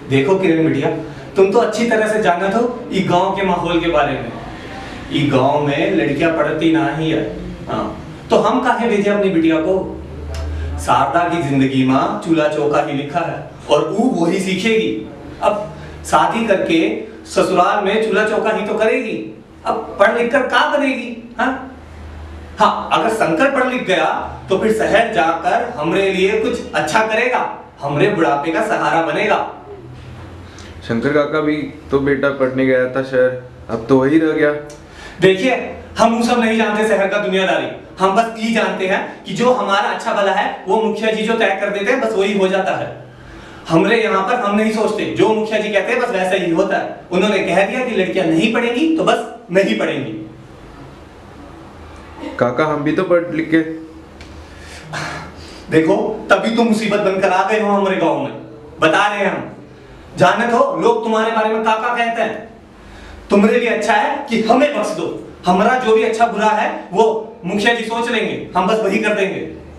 देखो किरण बिटिया, तुम तो अच्छी तरह से जानत हो ई गांव के माहौल के बारे में। ई गांव में लड़कियां पढ़ती ना ही है। हाँ, तो हम काहे भेजे अपनी बिटिया को? शारदा की जिंदगी में चूल्हा चौका ही लिखा है और वो वही सीखेगी। अब शादी करके ससुराल में चूल्हा चौका ही तो करेगी। अब पढ़ लिख कर क्या बनेगी? हाँ, अगर शंकर पढ़ लिख गया तो फिर शहर जाकर हमरे लिए कुछ अच्छा करेगा, हमरे बुढ़ापे का सहारा बनेगा। शंकर काका भी तो बेटा पढ़ने गया था शहर, अब तो वही रह गया। देखिए, हम वो सब नहीं जानते शहर का दुनियादारी। हम बस ये जानते हैं कि जो हमारा अच्छा भला है वो मुखिया जी जो तय कर देते हैं, बस वही हो जाता है। हमरे यहाँ पर हम नहीं सोचते, जो मुखिया जी कहते हैं बस वैसा ही होता है। उन्होंने कह दिया कि लड़कियां नहीं पढ़ेंगी तो बस नहीं पढ़ेंगी। काका हम भी तो पढ़ लिख के। देखो, तभी तो मुसीबत बनकर आ गए हो हमारे गांव में। बता रहे हैं हम, जानत हो लोग तुम्हारे बारे में काका कहते हैं। तुम्हारे लिए अच्छा है कि हमें बख्श दो। हमारा जो भी अच्छा बुरा है वो मुखिया जी सोच लेंगे, हम बस वही कर देंगे।